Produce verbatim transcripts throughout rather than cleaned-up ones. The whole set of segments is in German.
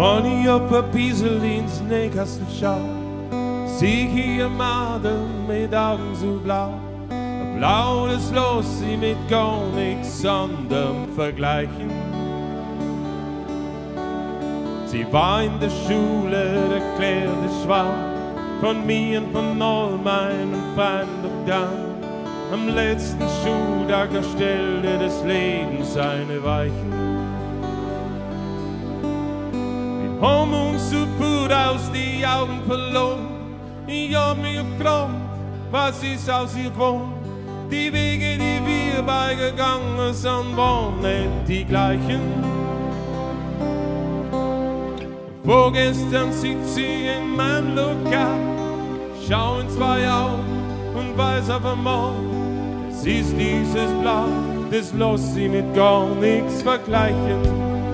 Wenn ich auf ein bisschen ins Nähkasten schau, sieh ich ihr Madel mit Augen so blau. Blau, das los sie mit gar nichts anderem vergleichen. Sie war in der Schule, der klärte Schwarm, von mir und von all meinen Freunden doch dann. Am letzten Schultag, da stellte das Leben seine Weichen. Wir haben uns so gut aus die Augen verloren. Ich hab mich gefragt, was ist aus ihr geworden? Die Wege, die wir beigegangen sind, waren nicht die gleichen. Vorgestern sitzt sie in meinem Lokal, schau in zwei Augen und weiß auf einmal, es ist dieses Blau, das lässt sie mit gar nichts vergleichen.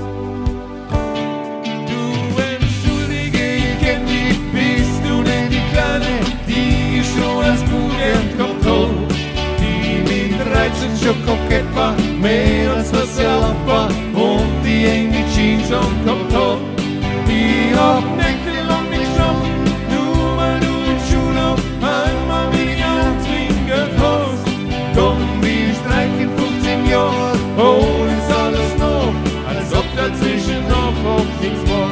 Du entschuldige, ich kenn dich, bist du denn die Kleine, die schon als Kugel kommt hoch, die mit dreizehn schon kokett war, mehr als was sie erlaubt war, und die enge Jeans ankommt hoch. Ich hab nächtelang nicht geschlafen, nur weil du im Schulhof einmal mich anzwingend hast. Komm, wir streichen fünfzehn Jahre, hol uns alles noch, als ob dazwischen noch nichts war.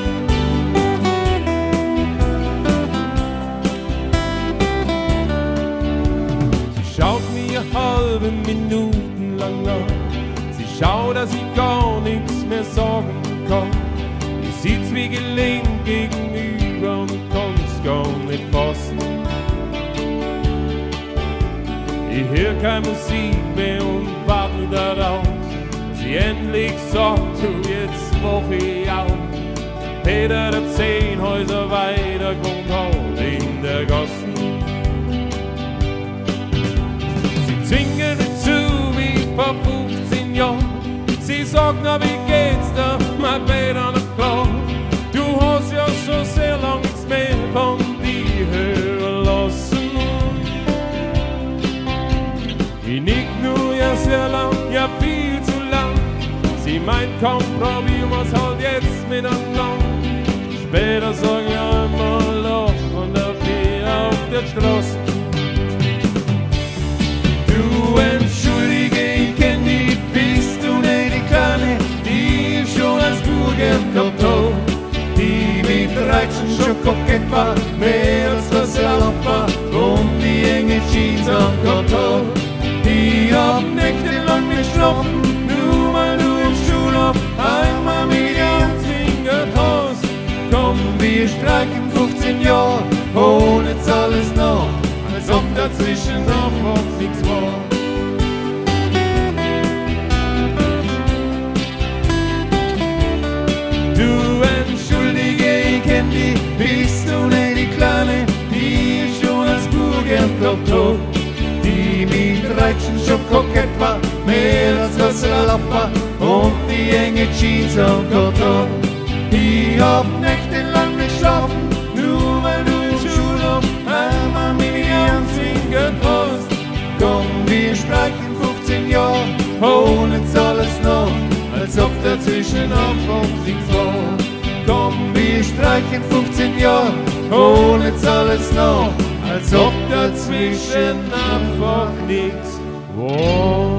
Sie schaut mir halbe Minuten lang nach, sie schaut, dass ich gar nichts mehr sagen kann. Sitzt mir gelehnt gegenüber und kann's gar nicht fassen. Ich hör keine Musik mehr und warte darauf, dass sie endlich sagt, du, jetzt wach ich auf. Peter, der zehn Häuser weiter, kommt halt in der Gassen. Sie zwingen nicht zu wie vor fünfzehn Jahren. Sie sagt, na wie geht's da, mein Peter, noch klar? Du hast ja schon sehr lang nichts mehr von dir hören lassen. Ich nick nur ja sehr lang, ja viel zu lang. Sie meint, komm, probieren wir's halt jetzt miteinander. Später sag ich einmal Loch und auf die auf der Straße. Du entschuldige, ich kenn dich, bist du nicht die Kleine, die schon als Burger gehabt hat, die mit dreizehn schon kokett war, mehr als was erlaubt war, und die enge Jeans angehabt hat. Ich hab nächtelang nicht geschlafen, nur weil du im Schulhof einmal mich anzwingend hast. Komm, wir streichen fünfzehn Jahre, hol jetzt alles nach, als ob dazwischen noch nichts war. Du entschuldige, ich kenn dich, bist du nicht die Kleine, die schon als Burger gehabt hat, die mit dreizehn schon kokett war, mehr als was erlaubt war, und die enge Jeans angehabt hat. Ich hab nächtelang nicht geschlafen, nur weil du im Schulhof einmal mich anzwingend hast. Komm, wir streichen fünfzehn Jahre, holen jetzt alles nach, als ob dazwischen einfach nichts war. Komm, wir streichen fünfzehn Jahre, holen jetzt alles nach, als ob dazwischen einfach nichts war.